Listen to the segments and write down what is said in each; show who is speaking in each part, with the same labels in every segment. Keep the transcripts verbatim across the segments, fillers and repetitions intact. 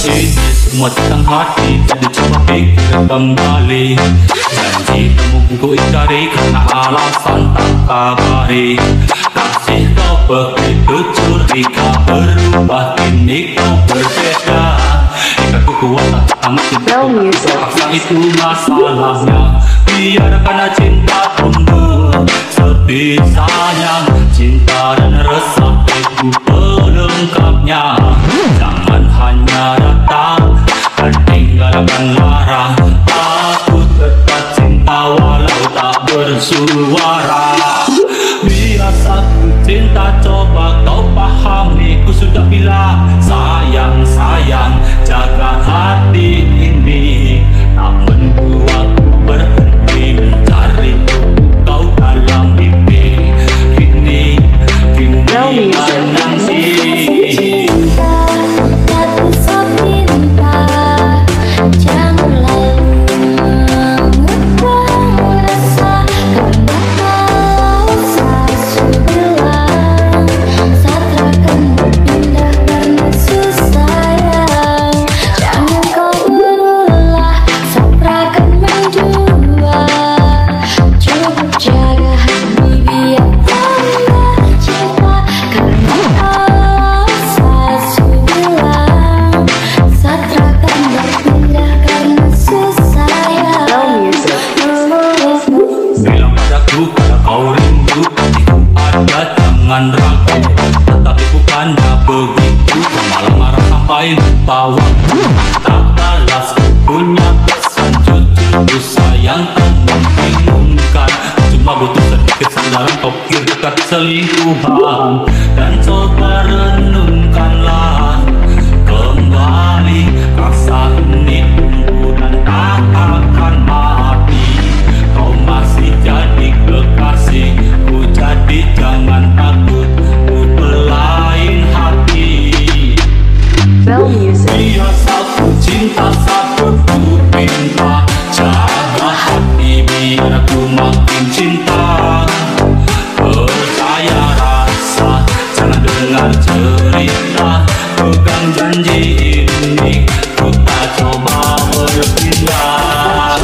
Speaker 1: ini semua tentang hati. Jadi coba pikir kembali. Janji kamu ku ingkari karena alasan tak kabari. Kasih kau begitu curiga, berubah kini kau berbeda. Ikatku kuat tak amat cinta paksa itu masalahnya. Biarkan cinta tumbuh sebisanya. Cinta dan resah itu pelengkapnya. Jangan hanya datang dan tinggalkan larang. Aku tetap cinta walau tak bersuara. Biasa ku cinta, coba kau pahami. Ku sudah bilang sayang, sayang, jaga hati ini. Tak membuatku berhenti mencari kau dalam mimpi. Kini, kini menanti. Jangan ragu, tetapi bukannya begitu. Kau malah marah sampai lupa waktu. Tak balas punya pesan jujur, sayang tak membingungkan. Cuma butuh sedikit sandaran, kau dekat selingkuhan. Dan coba renungkanlah kembali. Rasa ini tumbuh dan tak akan mati. Kau masih jadi kekasih ku, jadi jangan takut ku berlain hati. Biasa ku cinta, satu ku pinta. Jaga hati biar aku makin cinta. Percaya rasa, jangan dengar cerita. Pegang janji ini, ku tak coba berpindah.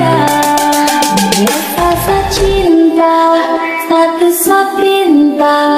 Speaker 2: Satu pinta.